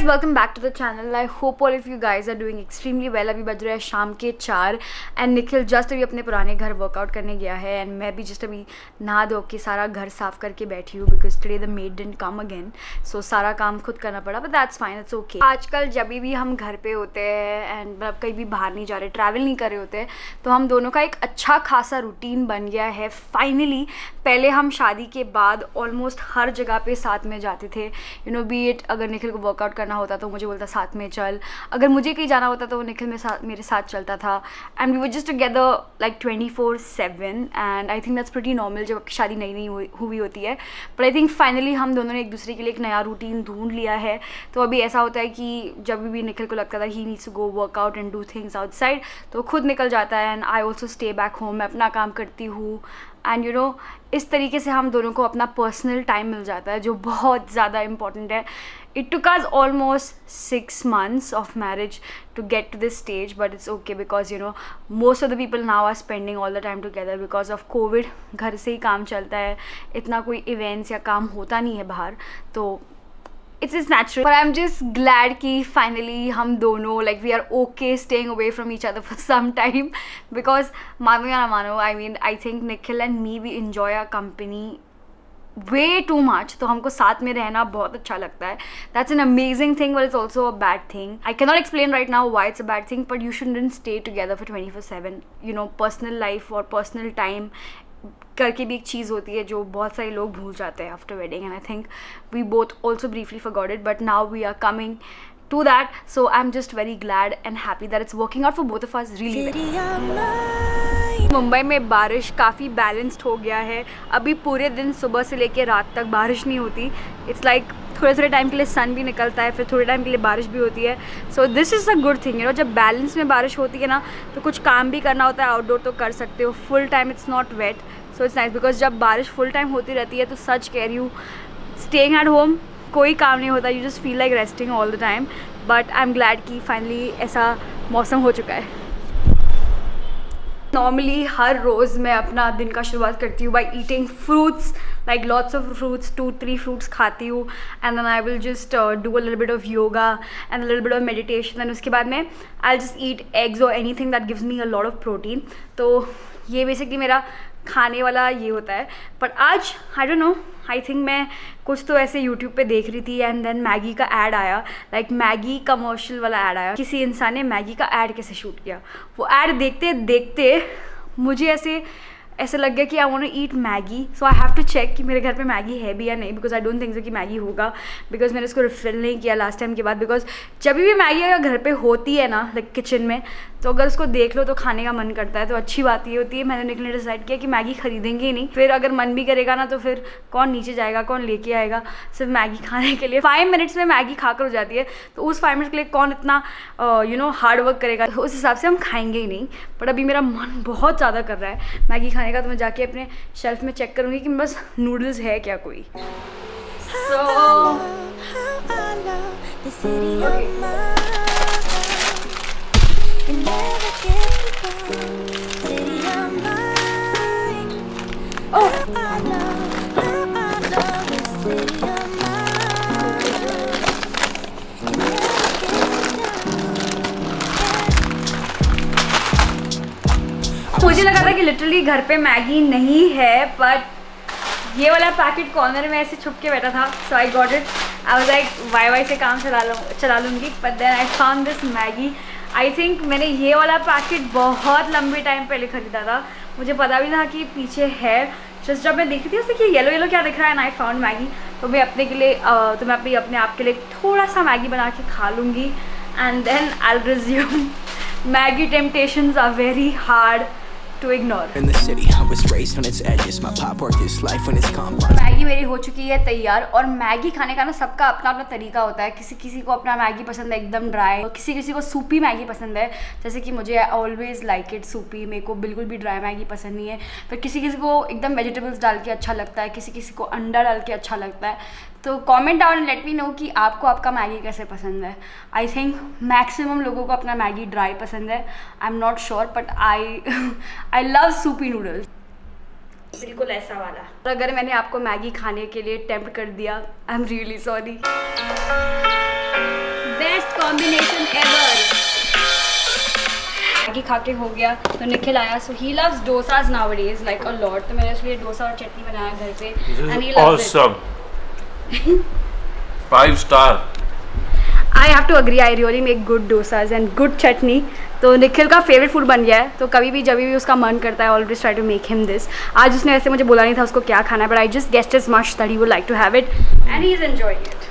Welcome back to the channel. I hope all of you guys are doing extremely well. अभी बज रहा है शाम के 4 एंड निखिल जस्ट अभी अपने पुराने घर वर्कआउट करने गया है एंड मैं भी जस्ट अभी नहा धो के सारा घर साफ करके बैठी हूँ because today the maid didn't come again, so सारा काम खुद करना पड़ा, but that's fine, it's okay. आजकल जब भी हम घर पे होते हैं एंड मतलब कहीं भी बाहर नहीं जा रहे, ट्रैवल नहीं कर रहे होते, तो हम दोनों का एक अच्छा खासा रूटीन बन गया है फाइनली। पहले हम शादी के बाद ऑलमोस्ट हर जगह पे साथ में जाते थे, यू नो, बी इट अगर निखिल को वर्कआउट करना होता तो मुझे बोलता साथ में चल, अगर मुझे कहीं जाना होता तो वो निखिल मेरे साथ चलता था and we were just together like 24/7 and I think that's pretty normal जब आपकी शादी नई हुई होती है। बट आई थिंक फाइनली हम दोनों ने एक दूसरे के लिए एक नया रूटीन ढूंढ लिया है। तो अभी ऐसा होता है कि जब भी निखिल को लगता था he needs to go workout and do things outside तो खुद निकल जाता है and I also stay back home, मैं अपना काम करती हूँ एंड यू नो इस तरीके से हम दोनों को अपना पर्सनल टाइम मिल जाता है जो बहुत ज़्यादा इंपॉर्टेंट है। It took us almost 6 months of marriage to get to this stage, but it's okay because you know most of the people now are spending all the time together because of COVID। घर से ही काम चलता है, इतना कोई events या काम होता नहीं है बाहर, तो it's just natural। But I'm just glad कि finally हम दोनों like we are okay staying away from each other for some time because मानो या ना मानो, I mean I think Nikhil and me we enjoy our company way too much, तो हमको साथ में रहना बहुत अच्छा लगता है। That's an amazing thing but it's also a bad thing। I cannot explain right now why it's a bad thing, but you shouldn't stay together for 24/7। You know, personal life और personal time करके भी एक चीज़ होती है जो बहुत सारे लोग भूल जाते हैं after wedding and I think we both also briefly forgot it, but now we are coming to that, so I'm just very glad and happy that it's working out for both of us really well। Mumbai में बारिश काफ़ी balanced हो गया है, अभी पूरे दिन सुबह से लेकर रात तक बारिश नहीं होती। इट्स लाइक थोड़े थोड़े टाइम के लिए सन भी निकलता है, फिर थोड़े टाइम के लिए बारिश भी होती है। So this is a good thing, you know, जब बैलेंस में बारिश होती है ना तो कुछ काम भी करना होता है आउटडोर तो कर सकते हो, full time it's not wet, so it's nice. Because जब बारिश फुल टाइम होती रहती है तो सच कह रही हूँ स्टेइंग एट होम कोई काम नहीं होता, you just feel like resting all the time. But I am glad कि फाइनली ऐसा मौसम हो चुका है। नॉर्मली हर रोज़ मैं अपना दिन का शुरुआत करती हूँ by eating fruits, like lots of fruits, 2-3 fruits खाती हूँ and then I will just do a little bit of yoga and a little bit of meditation and उसके बाद में आई जस्ट ईट एग्स और anything that gives me a lot of protein. तो ये basically मेरा खाने वाला ये होता है। पर आज I don't know, I think मैं कुछ तो ऐसे यूट्यूब पे देख रही थी एंड देन मैगी का ऐड आया, लाइक मैगी कमर्शियल वाला ऐड आया। किसी इंसान ने मैगी का ऐड कैसे शूट किया, वो ऐड देखते देखते मुझे ऐसे लग गया कि I want to eat Maggi, so I have to check कि मेरे घर पे मैगी है भी या नहीं, because I don't think so कि मैगी होगा, बिकॉज मैंने इसको रिफिल नहीं किया लास्ट टाइम के बाद। बिकॉज जब भी मैगी अगर घर पे होती है ना लाइक किचन में, तो अगर उसको देख लो तो खाने का मन करता है। तो अच्छी बात ये होती है, मैंने निकल ने डिसाइड किया कि मैगी खरीदेंगे ही नहीं, फिर अगर मन भी करेगा ना तो फिर कौन नीचे जाएगा, कौन लेके आएगा सिर्फ मैगी खाने के लिए। 5 मिनट्स में मैगी खाकर हो जाती है, तो उस 5 मिनट्स के लिए कौन इतना यू नो हार्ड वर्क करेगा, उस हिसाब से हम खाएंगे ही नहीं। बट अभी मेरा मन बहुत ज़्यादा कर रहा है मैगी खाने का, तो मैं जाके अपने शेल्फ में चेक करूँगी कि बस नूडल्स है क्या कोई। मुझे लगा था कि लिटरली घर पे मैगी नहीं है, बट ये वाला पैकेट कॉर्नर में ऐसे छुप के बैठा था, so I got it. I was like why से काम चला लूँगी, but then I found this Maggi. I think मैंने ये वाला पैकेट बहुत लंबे टाइम पहले ख़रीदा था, मुझे पता भी था कि पीछे है, जस्ट जब मैं देखी थी उससे कि येलो येलो क्या दिख रहा है एंड आई फाउंड मैगी। तो मैं अपने के लिए तो मैं अपने आप के लिए थोड़ा सा मैगी बना के खा लूँगी and then I will resume. Maggi temptations are very hard to ignore। In the city, I was raised on its edges. My pop worked his life when it's combine। Maggi मेरी हो चुकी है तैयार, और मैगी खाने का ना सबका अपना अपना तरीका होता है। किसी को अपना मैगी पसंद है एकदम ड्राई, और किसी को सूपी मैगी पसंद है, जैसे कि मुझे ऑलवेज लाइक इट सूपी, मेरे को बिल्कुल भी ड्राई मैगी पसंद नहीं है। फिर किसी को एकदम वेजिटेबल्स डाल के अच्छा लगता है, किसी को अंडा डाल के अच्छा लगता है। तो comment down and let me know कि आपको आपका मैगी कैसे पसंद है। आई थिंक मैक्सिमम लोगों को अपना मैगी ड्राई पसंद है, I am not sure, but I love soupy noodles, बिल्कुल ऐसा वाला। और अगर मैंने आपको मैगी खाने के लिए टेम्प्ट कर दिया, आई एम रियली सॉरी। खा के हो गया तो निखिल आया, so he loves dosas nowadays like a lot, तो मैंने उसके लिए डोसा और चटनी बनाया घर पे and he loves it. 5 star. I have to agree, I really make good dosas and good chutney. तो निखिल का फेवरेट फूड बन गया है, तो कभी भी जब भी उसका मन करता है always try to make him this. आज उसने ऐसे मुझे बोला नहीं था उसको क्या खाना है, but I just guessed as much that he would like to have it and he is enjoying it.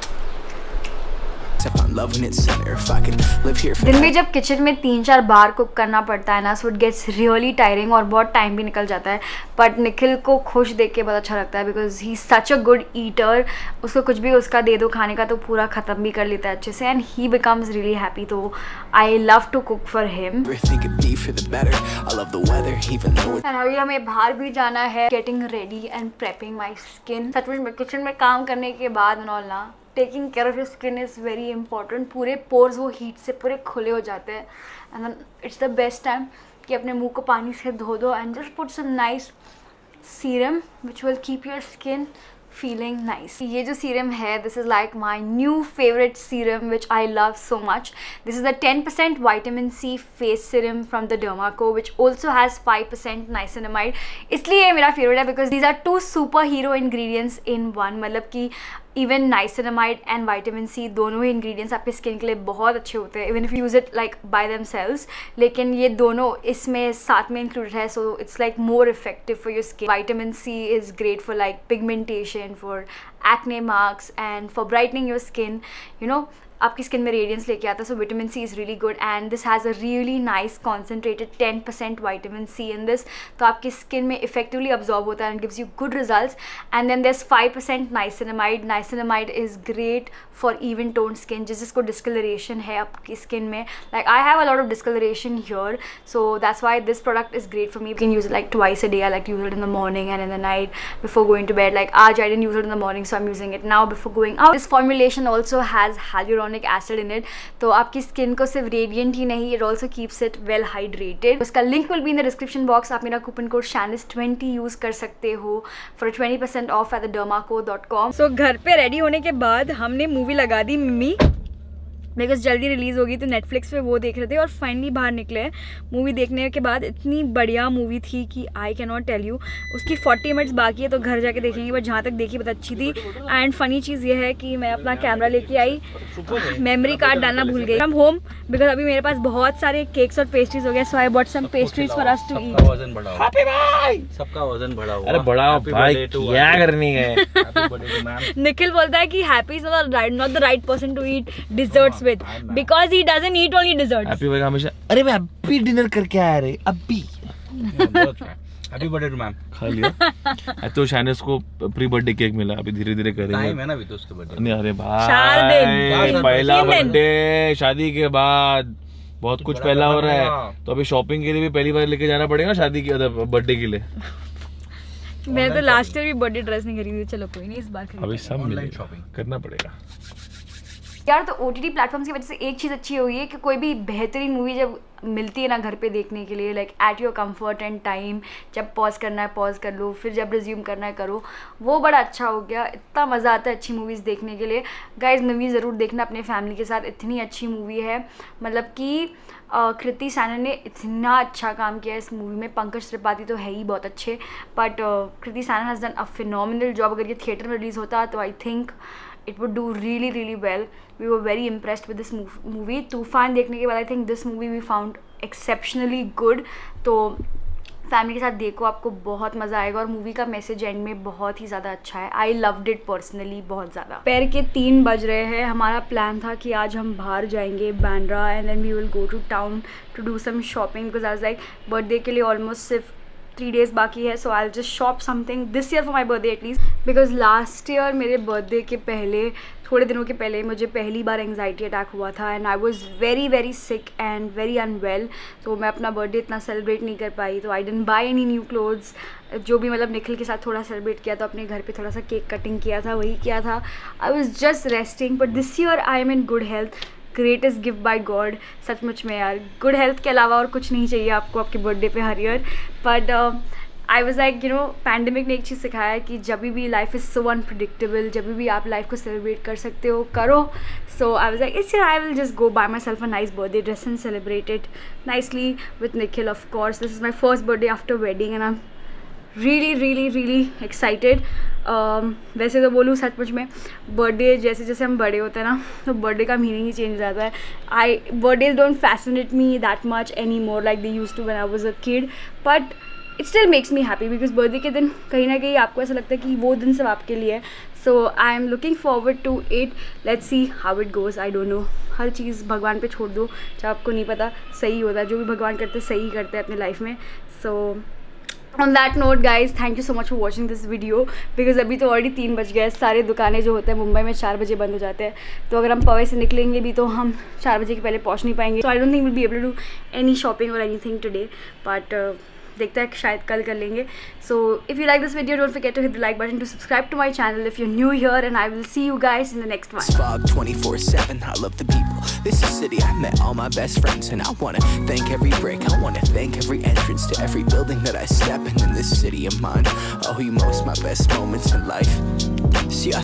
दिन में जब किचन में 3-4 बार कुक करना पड़ता है ना, so it gets really tiring और बहुत टाइम भी निकल जाता है, बट निखिल को खुश देख के बहुत अच्छा लगता है because he such a good eater. उसको कुछ भी उसका दे दो खाने का तो पूरा ख़त्म भी कर लेता है अच्छे से and he becomes really happy, तो I love to cook for him. And अभी हमें बाहर भी जाना है, getting ready and prepping my skin. सच में किचन में काम करने के बाद ना taking care of your skin is very important. पूरे पोर्स वो हीट से पूरे खुले हो जाते हैं and it's the best time कि अपने मुंह को पानी से धो दो and just put some nice serum which will keep your skin feeling nice. ये जो सीरम है, this is like my new favorite serum which I love so much. This is the 10% vitamin C face serum from the Dermaco which also has 5% niacinamide. इसलिए ये मेरा favorite है because these are 2 superhero ingredients in one. मतलब कि even niacinamide and vitamin C दोनों ही ingredients आपके skin के लिए बहुत अच्छे होते हैं even if use it like by themselves, लेकिन ये दोनों इसमें साथ में इंक्लूडेड है, so it's like more effective for your skin. Vitamin C is great for like pigmentation, for acne marks and for brightening your skin, you know आपकी skin में radiance लेके आता है। So vitamin C is really good and this has a really nice concentrated 10% vitamin C in this, तो आपकी skin में effectively absorb होता है and gives you good results. And then there is 5% niacinamide. Niacinamide is great for even tone skin, जिसको discoloration है आपकी skin में, like I have a lot of discoloration here, so that's why this product is great for me. You can use it like twice a day. I like use it in the morning and in the night before going to bed. Like आज I didn't use it in the morning, so I am using it now before going out. This formulation also has hyaluronic acid in it, तो आपकी skin को सिर्फ radiant ही नहीं, it also keeps it well hydrated. उसका link will be in the description box. आप मेरा coupon code SHANICE20 use कर सकते हो for 20% off at the dermaco.com। So घर पे रेडी होने के बाद हमने मूवी लगा दी मिमी, बिकॉज जल्दी रिलीज़ होगी तो नेटफ्लिक्स पे वो देख रहे थे और फाइनली बाहर निकले हैं। मूवी देखने के बाद इतनी बढ़िया मूवी थी कि I can not tell you. उसकी 40 मिनट्स बाकी है तो घर जाके देखेंगे, बट जहाँ तक देखी बहुत अच्छी थी। एंड फनी चीज़ ये है कि मैं अपना कैमरा लेके आई, मेमोरी कार्ड डालना भूल गई। हम होम बिकॉज अभी मेरे पास बहुत सारे केक्स और पेस्ट्रीज हो गए, so I bought some pastries for us to eat. सबका वजन बढ़ा हुआ। अरे बढ़ाओ भाई, क्या करनी है। निखिल बोलता है कि Happy is not the right person to eat desserts with because he doesn't eat only desserts. Happy भाई हमेशा अरे मैं अभी डिनर करके आया रे अभी। Happy birthday to ma'am. खा लिया तो शानिस को प्री बर्थडे केक मिला, अभी धीरे धीरे करेंगे। टाइम है ना अभी तो उसके बर्थडे। नहीं अरे भाई पहला बर्थडे शादी के बाद बहुत कुछ पहला हो रहा है, तो अभी शॉपिंग के लिए भी पहली बार लेके जाना पड़ेगा शादी की बर्थडे के लिए। मैं तो लास्ट ईयर भी बर्थडे ड्रेस नहीं खरीदी, चलो कोई नहीं इस बार अभी सब शॉपिंग करना पड़ेगा यार। तो OTT प्लेटफॉर्म्स की वजह से एक चीज़ अच्छी हुई है कि कोई भी बेहतरीन मूवी जब मिलती है ना घर पे देखने के लिए, like at your comfort and time, जब पॉज करना है पॉज कर लो, फिर जब रिज्यूम करना है करो, वो बड़ा अच्छा हो गया। इतना मज़ा आता है अच्छी मूवीज़ देखने के लिए। गाइज मूवी ज़रूर देखना अपने फैमिली के साथ, इतनी अच्छी मूवी है। मतलब कि कृति सैनन ने इतना अच्छा काम किया इस मूवी में। पंकज त्रिपाठी तो है ही बहुत अच्छे, but Kriti Sanon has done a phenomenal job. अगर ये थिएटर में रिलीज़ होता तो I think it would do really really well. We were very impressed with this movie. तूफान देखने के बाद I think this movie we found exceptionally good. तो फैमिली के साथ देखो, आपको बहुत मज़ा आएगा और मूवी का मैसेज एंड में बहुत ही ज़्यादा अच्छा है। आई लव्ड इट पर्सनली बहुत ज़्यादा। पैर के 3 बज रहे हैं। हमारा प्लान था कि आज हम बाहर जाएंगे Bandra and then we will go to town to do some shopping because I was like birthday के लिए ऑलमोस्ट सिर्फ 3 days बाकी है, so I just shop something this year for my birthday at least, because last year मेरे birthday के पहले थोड़े दिनों के पहले मुझे पहली बार एंग्जाइटी अटैक हुआ था and I was very very sick and very unwell, तो मैं अपना बर्थडे इतना सेलिब्रेट नहीं कर पाई। तो I didn't buy any new clothes. जो भी मतलब निखिल के साथ थोड़ा सेलिब्रेट किया तो अपने घर पे थोड़ा सा केक कटिंग किया था, वही किया था। I was just resting, but this year I am in good health. Greatest gift by God, सचमुच में यार। गुड हेल्थ के अलावा और कुछ नहीं चाहिए आपको आपके बर्थडे पे हर year. But I was like pandemic ने एक चीज़ सिखाया है कि जब भी लाइफ इज़ सो अनप्रिडिक्टेबल, जब भी आप लाइफ को सेलिब्रेट कर सकते हो करो. So I was like it's I will just go buy myself a nice birthday dress and celebrate it nicely with Nikhil. Of course this is my first birthday after wedding and I am really excited. वैसे तो बोलूँ सचमुच में birthday जैसे जैसे हम बड़े होते हैं ना, तो बर्थडे का मीनिंग ही चेंज हो जाता है. Birthdays don't fascinate me that much any more like they used to when I was a kid, but it still makes me happy because birthday के दिन कहीं ना कहीं आपको ऐसा लगता है कि वो दिन सब आपके लिए है. So I am looking forward to it. Let's see how it goes. I don't know, हर चीज़ भगवान पे छोड़ दो, जब आपको नहीं पता सही होता है. जो भी भगवान करते सही करते हैं अपनी लाइफ में. सो on that note guys, thank you so much for watching this video because अभी तो ऑलरेडी 3 बज गए. सारे दुकानें जो होते हैं मुंबई में 4 बजे बंद हो जाते हैं, तो अगर हम पवे से निकलेंगे भी तो हम 4 बजे के पहले पहुंच नहीं पाएंगे. So I don't think will be able to do any shopping और एनीथिंग टुडे, बट देखते हैं शायद कल कर लेंगे. So if you like this video don't forget to hit the like button, to subscribe to my channel if you new here, and I will see you guys in the next one. 24/7 I love the people. This is city I met all my best friends, and I wanna thank every break, I wanna thank every entrance to every building that I step in this city of mine. Oh, you most my best moments in life. See,